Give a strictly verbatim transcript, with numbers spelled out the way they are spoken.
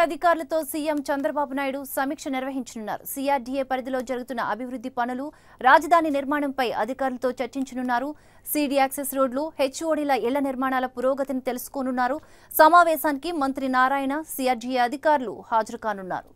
అధికారులతో సీఎం చంద్రబాబు నాయుడు సమీక్ష నిర్వహించనున్నారు. సీఆర్డీఏ పరిధిలో జరుగుతున్న అభివృద్ధి పనులు, రాజధాని నిర్మాణంపై అధికారులతో చర్చించనున్నారు. సీడీ యాక్సెస్ రోడ్లు, హెచ్ఓడీల ఇళ్ల నిర్మాణాల పురోగతిని తెలుసుకోనున్నారు. సమావేశానికి మంత్రి నారాయణ, సీఆర్డీఏ అధికారులు హాజరు కానున్నారు.